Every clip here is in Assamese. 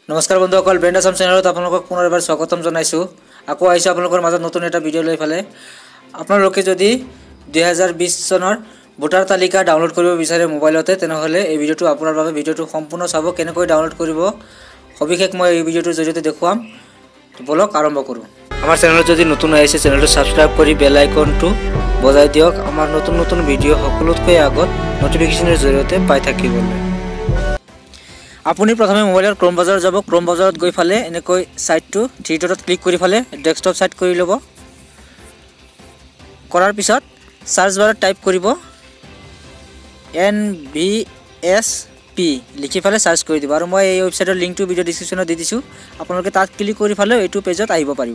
নমস্কাৰ বন্ধুসকল, ব্ৰেণ্ড আছাম চেনেলত আপোনালোকক পুনৰ এবাৰ স্বাগতম জনাইছোঁ। আকৌ আহিছোঁ আপোনালোকৰ মাজত নতুন এটা ভিডিঅ' লৈ ফালে। আপোনালোকে যদি 2020 চনৰ ভোটাৰ তালিকা ডাউনলোড কৰিব বিচাৰে মোবাইলতে, তেনেহ'লে এই ভিডিঅ'টো আপোনাৰ বাবে। ভিডিঅ'টো সম্পূৰ্ণ চাব, কেনেকৈ ডাউনলোড কৰিব সবিশেষ মই এই ভিডিঅ'টোৰ জৰিয়তে দেখুৱাম। বলক আৰম্ভ কৰোঁ। আমাৰ চেনেলত যদি নতুন আহিছে, চেনেলটো ছাবস্ক্ৰাইব কৰি বেল আইকনটো বজাই দিয়ক, আমাৰ নতুন নতুন ভিডিঅ' সকলোতকৈ আগত নটিফিকেশ্যনৰ জৰিয়তে পাই থাকিবলৈ। আপুনি প্ৰথমে মোবাইলৰ ক্ৰম ব্ৰাউজাৰ যাব। ক্ৰম ব্ৰাউজাৰত গৈ ফালে এনেকৈ সাইটটো থ্ৰী ডটত ক্লিক কৰি ফালে ডেস্কটপ সাইট কৰি ল'ব। কৰাৰ পিছত সাৰ্চ বাৰত টাইপ কৰিব NVSP লিখি ফালে সাৰ্চ কৰি দিব। আৰু মই এই ৱেবছাইটৰ লিংকটো ভিডিঅ' ডিছক্ৰিপশ্যনত দি দিছোঁ, আপোনালোকে তাত ক্লিক কৰি ফালে এইটো পেজত আহিব পাৰিব।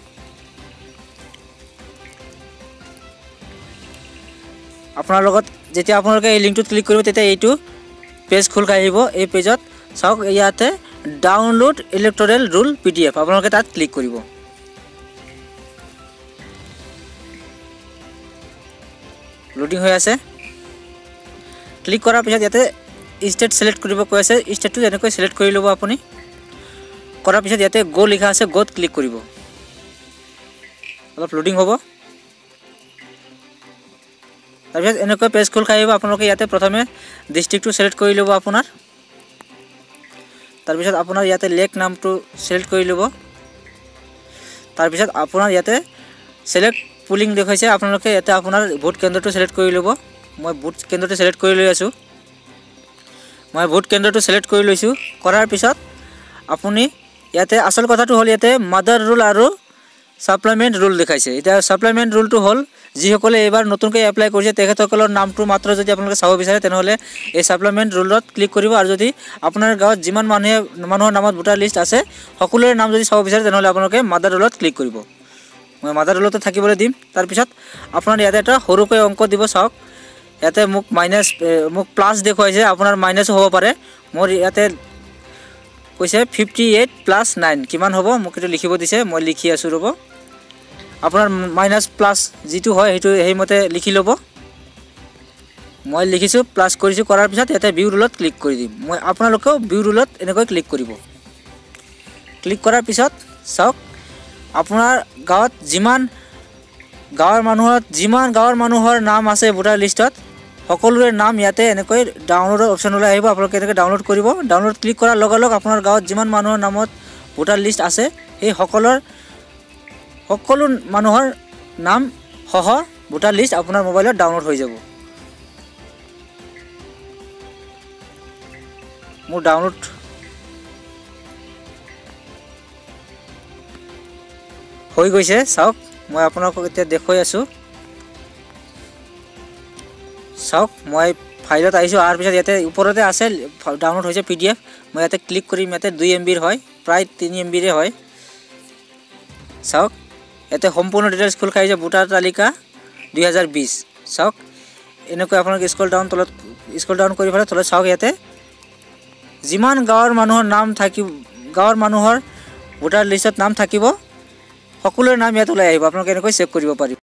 আপোনাৰ লগত যেতিয়া আপোনালোকে এই লিংকটোত ক্লিক কৰিব, তেতিয়া এইটো পেজ খোল খাই আহিব। এই পেজত চাওক, ইয়াতে ডাউনলোড ইলেক্টৰেল ৰুল PDF, আপোনালোকে তাত ক্লিক কৰিব। লোডিং হৈ আছে। ক্লিক কৰাৰ পিছত ইয়াতে ষ্টেট সিলেক্ট কৰিব কৈ আছে। ষ্টেটটো এনেকৈ সিলেক্ট কৰি ল'ব আপুনি। কৰাৰ পিছত ইয়াতে গো লিখা আছে, গোত ক্লিক কৰিব। অলপ লোডিং হ'ব। তাৰপিছত এনেকৈ পেজ খোল খাই আহিব। আপোনালোকে ইয়াতে প্ৰথমে ডিষ্ট্ৰিক্টটো সিলেক্ট কৰি ল'ব আপোনাৰ। তাৰপিছত আপোনাৰ ইয়াতে লেক নামটো সিলেক্ট কৰি ল'ব। তাৰপিছত আপোনাৰ ইয়াতে সিলেক্ট পুলিং দেখাইছে, আপোনালোকে ইয়াতে আপোনাৰ ভোট কেন্দ্ৰটো সিলেক্ট কৰি ল'ব। মই ভোট কেন্দ্ৰটো সিলেক্ট কৰি লৈ আছোঁ। মই ভোট কেন্দ্ৰটো সিলেক্ট কৰি লৈছোঁ। কৰাৰ পিছত আপুনি ইয়াতে আচল কথাটো হ'ল, ইয়াতে মাদাৰ ৰুল আৰু সাপ্লিমেণ্ট ৰুল দেখাইছে। এতিয়া সাপ্লিমেণ্ট ৰুলটো হ'ল, যিসকলে এইবাৰ নতুনকৈ এপ্লাই কৰিছে তেখেতসকলৰ নামটো মাত্ৰ যদি আপোনালোকে চাব বিচাৰে, তেনেহ'লে এই সাপ্লিমেণ্ট ৰুলত ক্লিক কৰিব। আৰু যদি আপোনাৰ গাঁৱত যিমান মানুহৰ নামত ভোটাৰ লিষ্ট আছে, সকলোৰে নাম যদি চাব বিচাৰে, তেনেহ'লে আপোনালোকে মাদাৰ ৰুলত ক্লিক কৰিব। মই মাদাৰ ৰুলতে থাকিবলৈ দিম। তাৰপিছত আপোনাৰ ইয়াতে এটা সৰুকৈ অংক দিব। চাওক, ইয়াতে মোক প্লাছ দেখুৱাইছে, আপোনাৰ মাইনাছো হ'ব পাৰে। মোৰ ইয়াতে কৈছে 58 + 9 কিমান হ'ব, মোক এইটো লিখিব দিছে। মই লিখি আছোঁ, ৰ'ব। আপোনাৰ মাইনাছ প্লাছ যিটো হয় সেইটো সেইমতে লিখি ল'ব। মই লিখিছোঁ, প্লাছ কৰিছোঁ। কৰাৰ পিছত ইয়াতে ভিউ ৰুলত ক্লিক কৰি দিম। মই আপোনালোকেও ভিউ ৰুলত এনেকৈ ক্লিক কৰিব। ক্লিক কৰাৰ পিছত চাওক, আপোনাৰ গাঁৱত যিমান গাঁৱৰ মানুহৰ নাম আছে ভোটাৰ লিষ্টত, সকলোৰে নাম ইয়াতে এনেকৈ ডাউনলোডৰ অপশ্যন ওলাই আহিব। আপোনালোকে এনেকৈ ডাউনলোড কৰিব। ডাউনলোড ক্লিক কৰাৰ লগে লগে আপোনাৰ গাঁৱত যিমান মানুহৰ নামত ভোটাৰ লিষ্ট আছে, সেই সকলো মানুহৰ নাম সহ ভোটাৰ লিষ্ট আপোনাৰ মোবাইলত ডাউনলোড হৈ যাব। মোৰ ডাউনলোড হৈ গৈছে। চাওক, মই আপোনালোকক এতিয়া দেখুৱাই আছোঁ। চাওক, মই ফাইলত আহিছোঁ। অহাৰ পিছত ইয়াতে ওপৰতে আছে ডাউনলোড হৈছে PDF। মই ইয়াতে ক্লিক কৰিম। ইয়াতে 2 MBৰ হয়, প্ৰায় 3 MBৰে হয়। চাওক, ইয়াতে সম্পূৰ্ণ ডিটেইলছ খোল খাই আহিছে, ভোটাৰ তালিকা 2020। চাওক, এনেকৈ আপোনালোকে স্ক্ৰল ডাউন কৰি পেলাই তলত চাওক, ইয়াতে যিমান গাঁৱৰ মানুহৰ ভোটাৰ লিষ্টত নাম থাকিব, সকলোৰে নাম ইয়াত ওলাই আহিব। আপোনালোকে এনেকৈ চেক কৰিব পাৰিব।